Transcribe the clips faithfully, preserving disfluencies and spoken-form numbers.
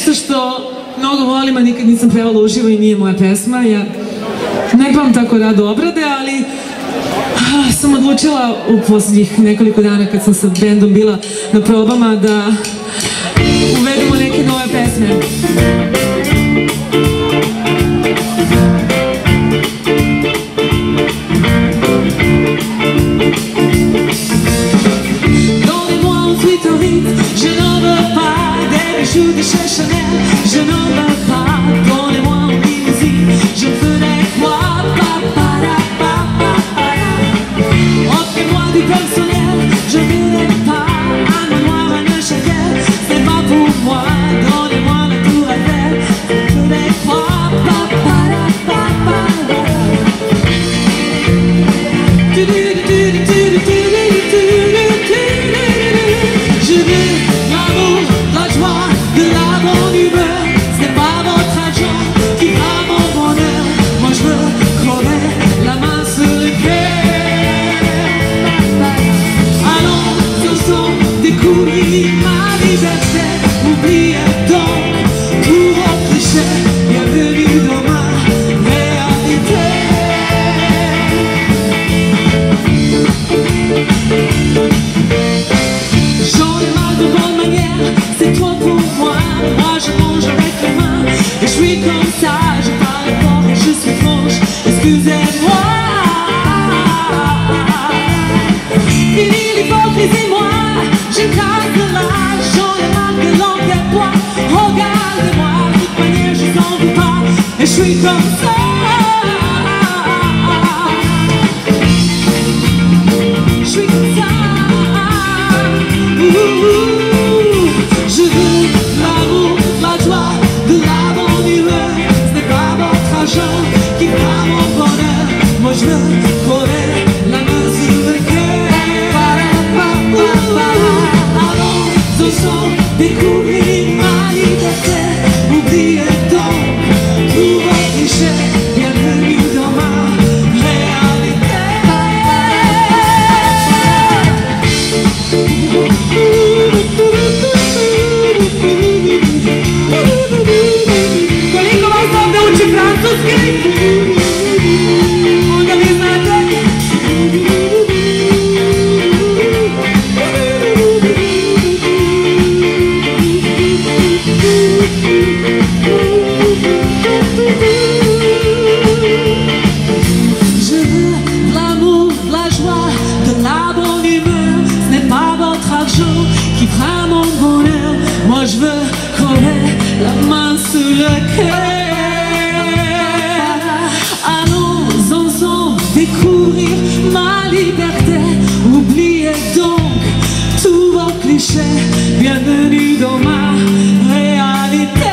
nešto što mnogo volim, a nikad nisam pevala uživo i nije moja pesma. Ja ne pevam tako rado obrade, ali ah, sam odlučila u posljednjih nekoliko dana kad sam sa bendom bila na probama da uvedemo neke nove pesme. Je n'en veux pas des bijoux de chez Chanel. Je n'en veux pas, donnez-moi en limousine. Je veux des quoi, papa, papa, offrez-moi du personnel. Je veux pas un manoir, un Neuchâtel. C'est pas pour moi, donnez-moi la tour Eiffel. Je veux des quoi, papa, papa. Je veux l'amour, la joie, de la bonne humeur. C'est pas votre argent qui fera mon bonheur. Moi je veux crever la main sur le cœur. Allons ensemble découvrir ma liberté. Oubliez donc tous vos clichés. Bienvenue dans ma réalité. J'en ai marre de bonne manière, c'est trop pour moi. Moi je mange avec les mains et je suis comme ça. Je parle fort et je suis franche, excusez-moi. Fini l'hypocrisie, moi j'écrase de l'âge. J'en ai marre que l'enquête boit. Regardez-moi, de toute manière je t'en veux pas. Et je suis comme ça. Je suis comme ça. Je veux l'amour, la joie, de la bonne humeur. Ce n'est pas votre argent qui fera mon bonheur. Moi je veux coller la main sur le cœur. Allons ensemble découvrir ma liberté. Oubliez donc tous vos clichés. Bienvenue dans ma réalité. Koliko vas ovdje uči francuski? Onda vi znate. Je veux l'amour, la joie, de la bonne humeur. Ce n'est pas votre argent qui fera mon bonheur. Moi je veux coller la main sur le cœur. Allons ensemble découvrir ma liberté. Oubliez donc tous vos clichés. Bienvenue dans ma réalité.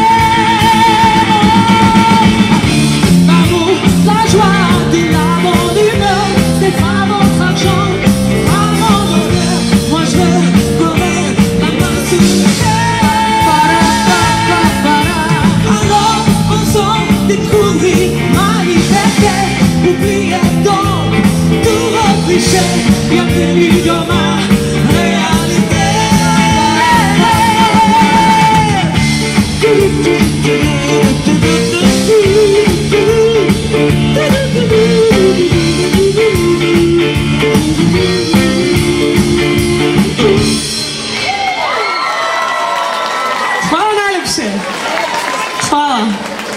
L'amour, la joie, de la bonne humeur. C'est pas votre argent qui fera mon bonheur. Moi je veux coller la main sur le cœur. Allons ensemble découvrir ma liberté. Oubliez donc tous vos clichés. Bienvenue dans ma réalité. Hvala najlepše. Hvala.